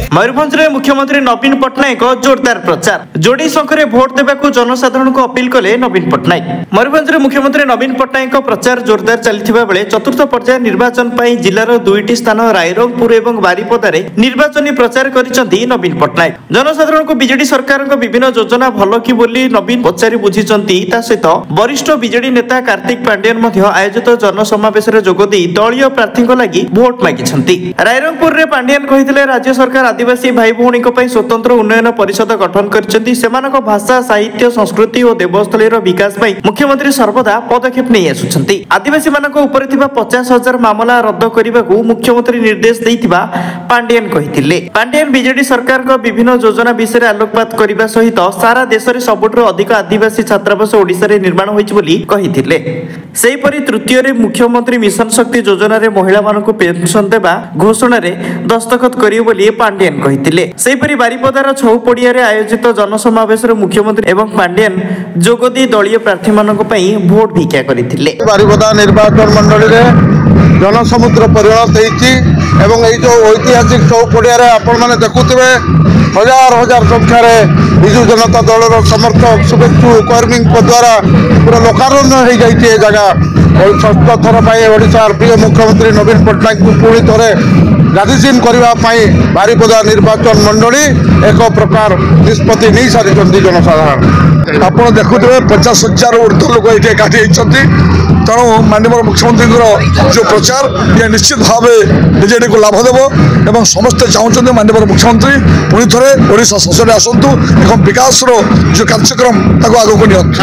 मयूरभंज में मुख्यमंत्री नवीन पट्टनायक जोरदार प्रचार जोड़ी शंखरे भोट देवाक जनसाधारण को अपील कले नवीन पट्टनायक। मयूरभंज में मुख्यमंत्री नवीन पट्टनायक प्रचार जोरदार चलता बेले चतुर्थ पर्याय निर्वाचन जिलार दुईटी स्थान रायरंगपुर और बारिपदार निर्वाचनी प्रचार करिसेंती नवीन पट्टनायक। जनसाधारण को बीजेडी सरकार विभिन्न योजना भल कि बोली नवीन पचारि बुझिचंती। ता सहित वरिष्ठ बीजेडी नेता कार्तिक पांडेयन आयोजित जनसमावेश जोगदी दलीय प्रार्थी लगी भोट मागिछंती। रायरंगपुर रे पांडेयन कहिथिले राज्य सरकार आदिवासी भाई भौणी स्वतंत्र उन्नयन परिषद गठन करछंती। सेमानक भाषा साहित्य संस्कृति और देवस्थलीर विकास पई मुख्यमंत्री सर्वदा पदक्षेप नहीं आसुछंती। आदिवासी मानक ऊपर थिबा 50,000 मामला रद्द करने मुख्यमंत्री निर्देश देइथिबा पांडेयन कहिथिले। पांडेयन बीजेडी सरकार विभिन्न योजना विषय आलोकपात करने सहित सारा देश में सबुठु अधिक आदिवासी छात्रावास ओडिशा रे निर्माण होइछ बोली कहिथिले। सेहीपरि तृतीय रे मुख्यमंत्री मिशन शक्ति योजना रे महिला मानक पेंशन देबा घोषणा रे दस्तखत करियो बोली पांडेयन कहिथिले। सेहीपरि बारिपदार छौपड़िया रे आयोजित जनसमावेश रे मुख्यमंत्री एवं पांडेयन जोगदी दलीय प्रार्थी मानक पई भोट भिक्षा करिथिले। बारिपदा निर्वाचन मंडली रे जनसमुद्र परिणत होइछि एवं ए जो ऐतिहासिक चौपड़िया रे आपण माने देखुथिबे हजार हजार संख्या रे बिजू जनता दलर समर्थक शुभेच्छु कर्मी द्वारा पूरा लोकारण्य हो जाइए जगह और षष्ठ थर ओडिशा प्रिय मुख्यमंत्री नवीन पट्टनायक को पुणी थे गादीसीन करने बारिपदा निर्वाचन मंडली एक प्रकार निष्पत्ति नहीं सारी जनसाधारण आप देखुए 50,000 ऊर्ध्व लोक ये एकाठी होती। तेणु माननीय मुख्यमंत्री जो प्रचार ये निश्चित भाव बीजेडी को लाभ देव एवं समस्ते चाहते माननीय मुख्यमंत्री पुणी थे ओडिशा शासन आसतु एवं विकास जो कार्यक्रम आगक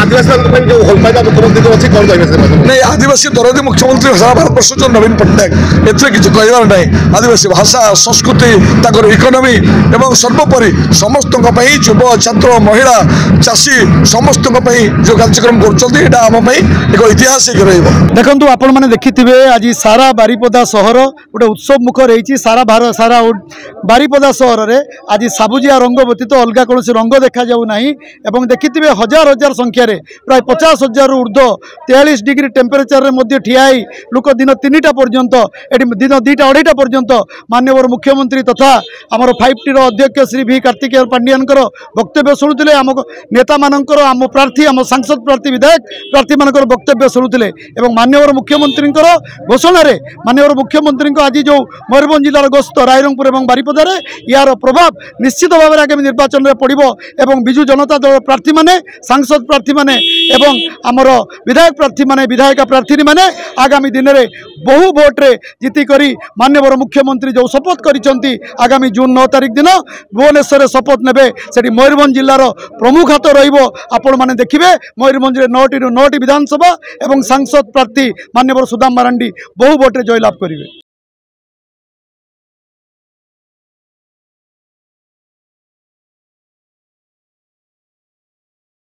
नहीं आदिवासी दरदी मुख्यमंत्री सारा भारतवर्ष जो नवीन पट्टनायक एथे किसी कहबार ना आदिवासी भाषा संस्कृति इकोनॉमी एवं सर्वोपरि समस्त युव छात्र महिला चाषी समस्त जो कार्यक्रम करम एक ऐतिहासिक देखु आपण मैंने देखिथे आज सारा बारिपदा सहर गोटे उत्सव मुखर रही सारा बारिपदा सहर में आज सबुजिया रंग व्यतीत अलग कौन रंग देखा जाऊना एवं देखिथे हजार हजार संख्यार प्राय 50,000 ऊर्ध्व 43 डिग्री टेम्परेचर में ठिया लोक दिन 3टा पर्यंत दिन 2टा 2.5टा पर्यंत माननीय मुख्यमंत्री तथा आमर 5T अध्यक्ष श्री वी कार्तिकेय पांडेयन वक्तव्य शुणुते आम नेता मानकर आम प्रार्थी आम सांसद प्रार्थी विधायक प्रार्थी मान वक्तव्य शुणुते एवं माननीय मुख्यमंत्री घोषणा माननीय मुख्यमंत्री आज जो मयूरभंज जिलार गस्त रायरंगपुर और बारिपदार यार प्रभाव निश्चित भाव में आगामी निर्वाचन में पड़ो एवं बिजू जनता दल प्रार्थी माने सांसद प्रार्थी माने एवं आमर विधायक प्रार्थी माने विधायिका प्रार्थी माने आगामी दिन में बहु भोट्रे जीतिक माननीय मुख्यमंत्री जो शपथ करिसेंती आगामी जून 9 तारिख दिन भुवनेश्वर शपथ नेबे सेठी मयूरभंज जिलार प्रमुख हाथ रहिबो। आपण माने देखिबे मयूरभंज 9टी विधानसभा एवं सांसद प्रार्थी माननीय सुदाम मारांडी बहु भोट्रे जयलाभ करिवे।